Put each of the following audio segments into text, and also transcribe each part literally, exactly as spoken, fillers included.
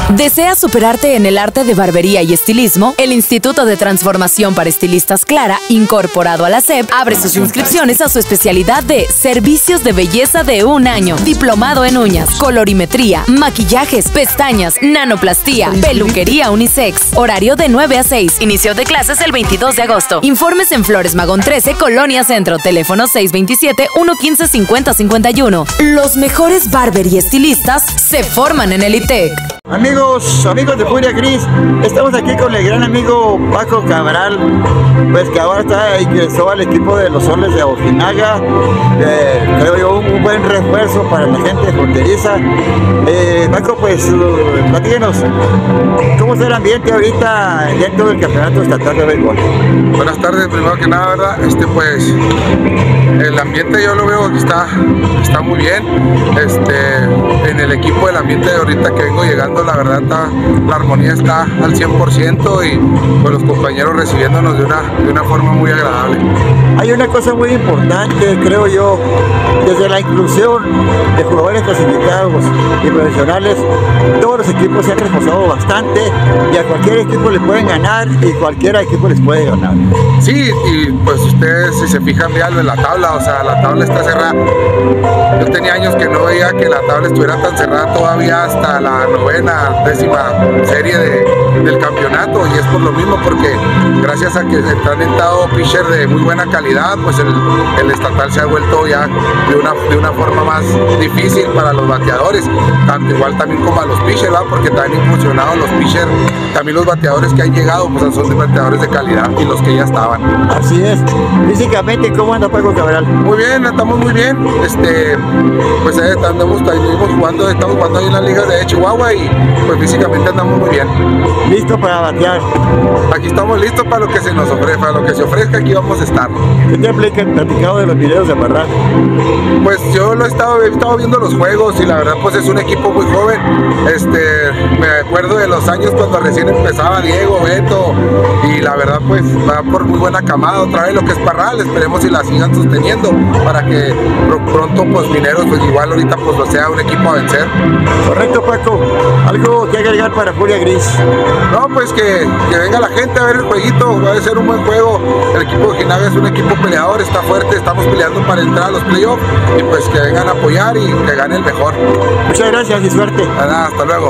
¿Deseas superarte en el arte de barbería y estilismo? El Instituto de Transformación para Estilistas Clara, incorporado a la S E P, abre sus inscripciones a su especialidad de Servicios de Belleza de un año, diplomado en uñas, colorimetría, maquillajes, pestañas, nanoplastía, peluquería unisex. Horario de nueve a seis. Inicio de clases el veintidós de agosto. Informes en Flores Magón trece, Colonia Centro. Teléfono seis dos siete, uno uno cinco, cinco cero cinco uno. Los mejores barber y estilistas se forman en el I T E C. Amigos, amigos de Furia Gris, estamos aquí con el gran amigo Paco Cabral, pues que ahora está ingresó al equipo de los Soles de Ojinaga, eh, creo yo un, un buen refuerzo para la gente fronteriza. Eh, Paco, pues platíquenos, ¿cómo está el ambiente ahorita dentro del campeonato estatal de béisbol? Buenas tardes, primero que nada, ¿verdad? Este pues, el ambiente yo lo veo que está, está muy bien, este, en el equipo el ambiente de ahorita que vengo llegando, la verdad está, la armonía está al cien por ciento y pues los compañeros recibiéndonos de una, de una forma muy agradable. Hay una cosa muy importante, creo yo, desde la inclusión de jugadores clasificados y profesionales, todos los equipos se han reforzado bastante y a cualquier equipo le pueden ganar y cualquier equipo les puede ganar. Sí, y pues ustedes si se fijan bien en la tabla, o sea, la tabla está cerrada. Yo tenía años que no veía que la tabla estuviera tan cerrada todavía hasta la novena, décima serie de, del campeonato, y es por lo mismo, porque gracias a que se han entrado pitchers de muy buena calidad, pues el, el estatal se ha vuelto ya de una, de una forma más difícil para los bateadores, tanto igual también como a los pitchers, ¿verdad? Porque también han funcionado los pitchers, también los bateadores que han llegado, pues son de bateadores de calidad y los que ya estaban. Así es. Físicamente, ¿cómo anda Paco Cabral? Muy bien, estamos muy bien, este, pues eh, andamos, estamos jugando, estamos jugando ahí en la liga de Chihuahua y pues físicamente andamos muy bien. ¿Listo para batear? Aquí estamos listos para lo que se nos ofrezca, para lo que se ofrezca, aquí vamos a estar. ¿Qué te han platicado de los videos de Parral? Pues yo lo he estado, he estado viendo los juegos y la verdad pues es un equipo muy joven. Este, me acuerdo de los años cuando recién empezaba Diego, Beto, y la verdad pues va por muy buena camada otra vez lo que es Parral, esperemos si la sigan sosteniendo para que pronto pues Mineros pues igual ahorita pues sea un equipo a vencer. Correcto, Paco. ¿Algo que agregar para Furia Gris? No, pues que, que venga la gente a ver el jueguito, va a ser un buen juego. El equipo de Ojinaga es un equipo peleador, está fuerte, estamos peleando para entrar a los playoffs y pues que vengan a apoyar y que gane el mejor. Muchas gracias y suerte. Nada, hasta luego.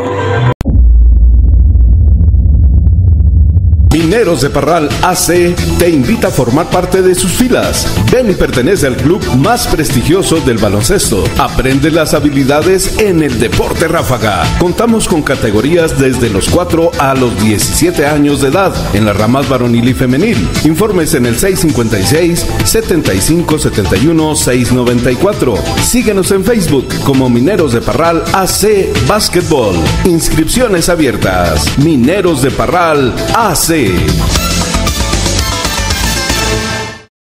Mineros de Parral A C te invita a formar parte de sus filas. Ven y pertenece al club más prestigioso del baloncesto. Aprende las habilidades en el deporte ráfaga. Contamos con categorías desde los cuatro a los diecisiete años de edad en las ramas varonil y femenil. Informes en el seis cinco seis, setenta y cinco, setenta y uno, seiscientos noventa y cuatro. Síguenos en Facebook como Mineros de Parral A C Básquetbol. Inscripciones abiertas. Mineros de Parral A C.